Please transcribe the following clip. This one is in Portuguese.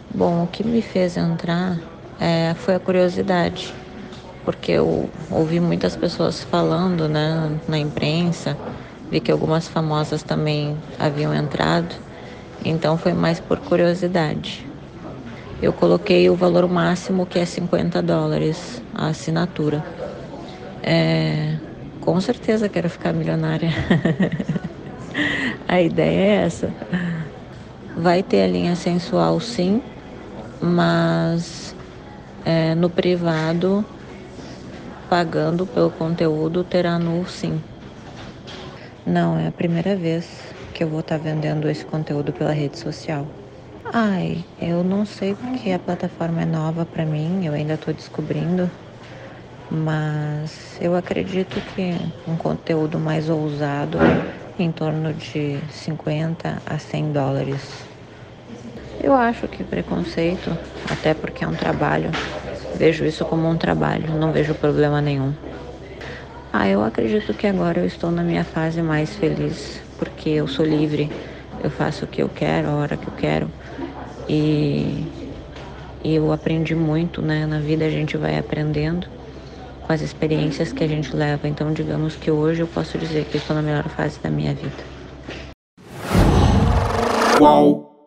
Bom, o que me fez entrar foi a curiosidade, porque eu ouvi muitas pessoas falando, né, na imprensa, vi que algumas famosas também haviam entrado, então foi mais por curiosidade. Eu coloquei o valor máximo, que é US$ 50, a assinatura. Com certeza quero ficar milionária. A ideia é essa. Vai ter a linha sensual, sim, mas no privado, pagando pelo conteúdo, terá nu, sim. Não, é a primeira vez que eu vou estar vendendo esse conteúdo pela rede social. Ai, eu não sei porque a plataforma é nova para mim, eu ainda estou descobrindo, mas eu acredito que um conteúdo mais ousado, em torno de US$ 50 a US$ 100. Eu acho que preconceito, até porque é um trabalho, vejo isso como um trabalho, não vejo problema nenhum. Eu acredito que agora eu estou na minha fase mais feliz, porque eu sou livre, eu faço o que eu quero, a hora que eu quero, e, e eu aprendi muito, né? Na vida a gente vai aprendendo com as experiências que a gente leva, então digamos que hoje eu posso dizer que eu estou na melhor fase da minha vida. Qual?